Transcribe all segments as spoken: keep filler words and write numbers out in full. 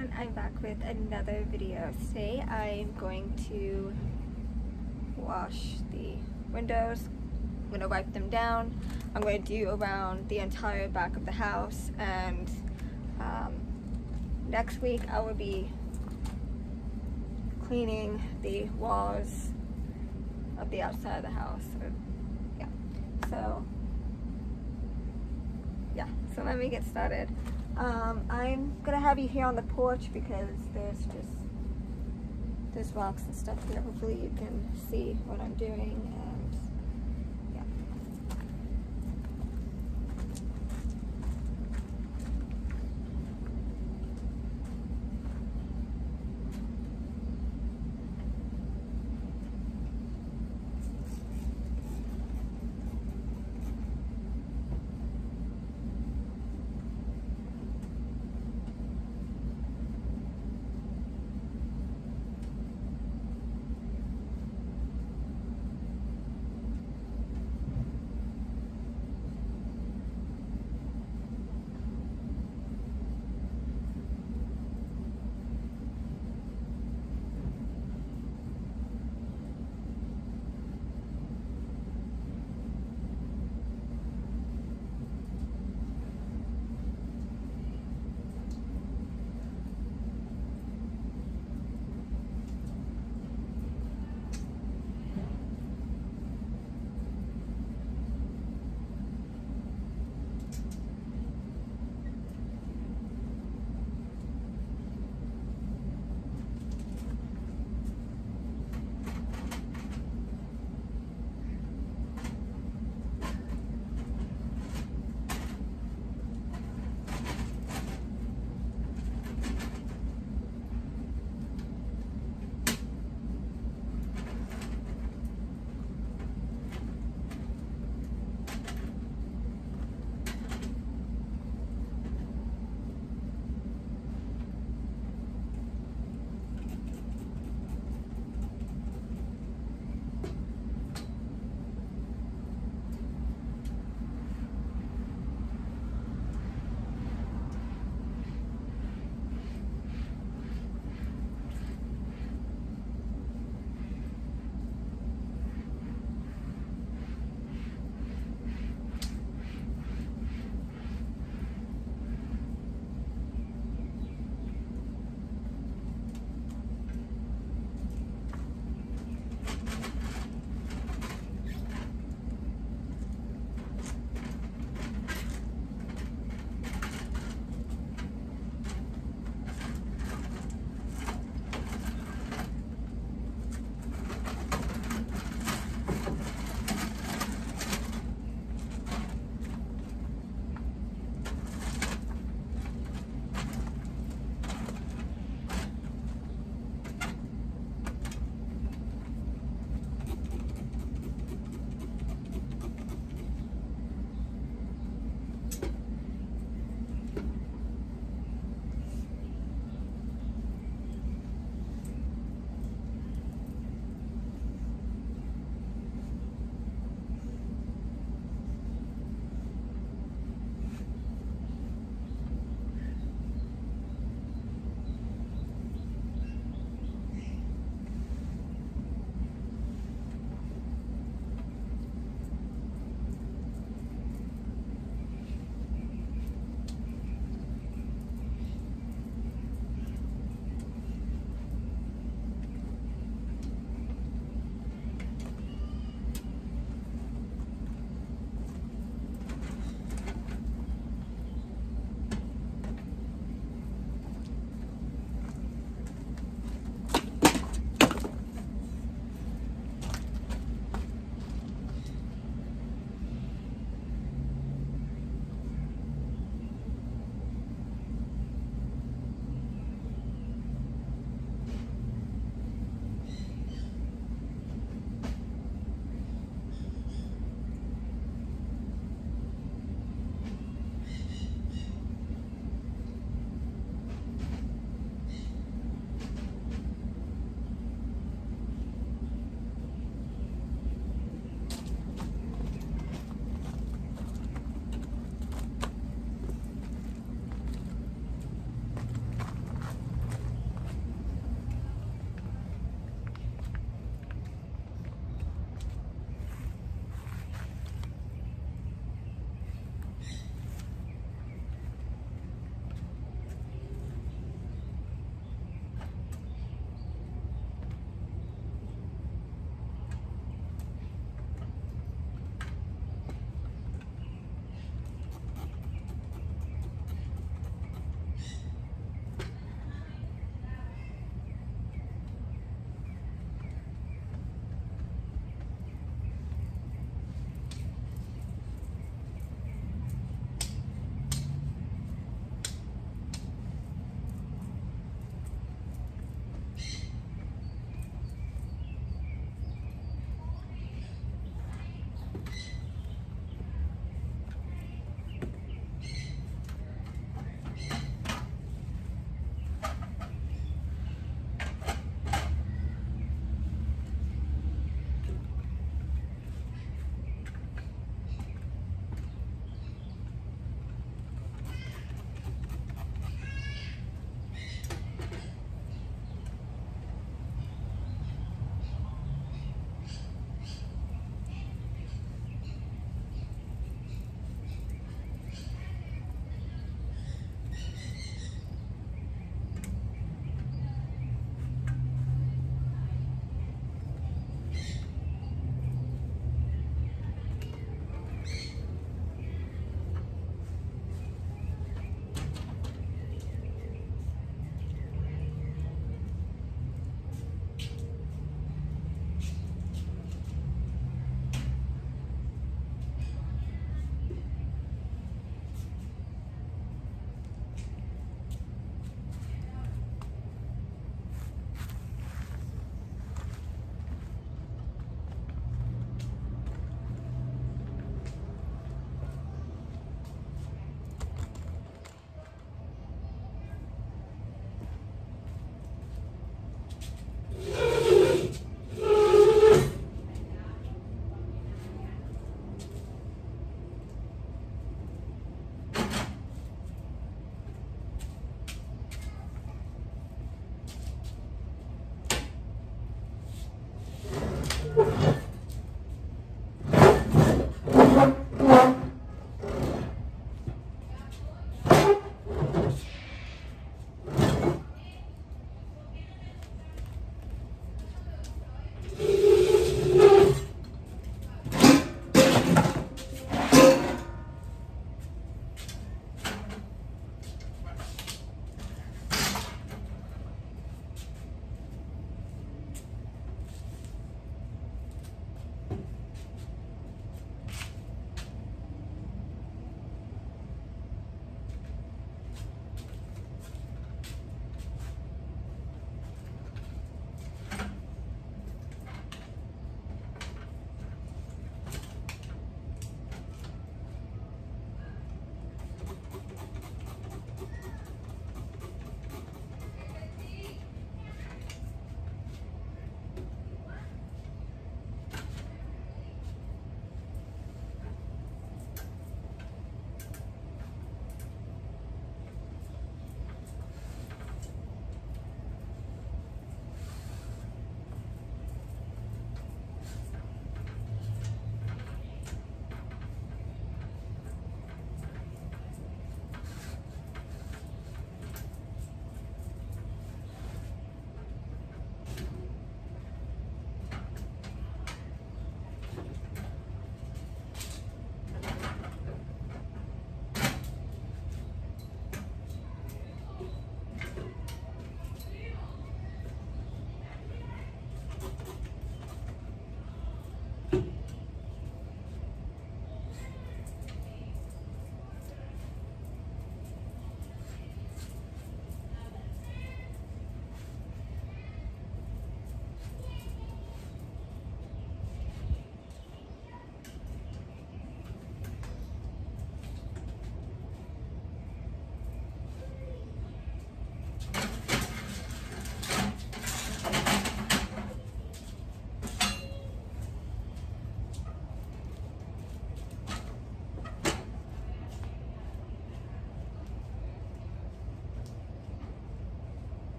everyone, I'm back with another video. Today I'm going to wash the windows. I'm going to wipe them down. I'm going to do around the entire back of the house, and um, next week I will be cleaning the walls of the outside of the house. So, yeah, so yeah, so let me get started. Um, I'm gonna have you here on the porch because there's just there's rocks and stuff here. Hopefully you can see what I'm doing, and yeah.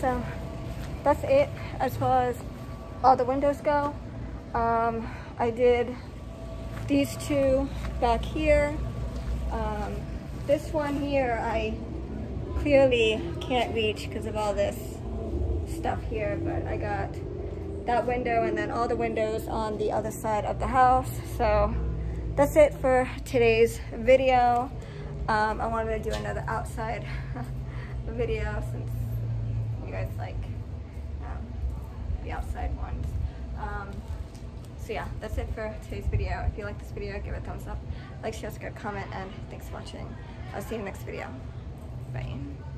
so that's it as far as all the windows go. Um, I did these two back here. Um, this one here I clearly can't reach because of all this stuff here, but I got that window and then all the windows on the other side of the house. So that's it for today's video. Um, I wanted to do another outside video since you guys like um, the outside ones. Um, so yeah, that's it for today's video. If you like this video, give it a thumbs up, like, share, subscribe, comment, and thanks for watching. I'll see you in the next video. Bye.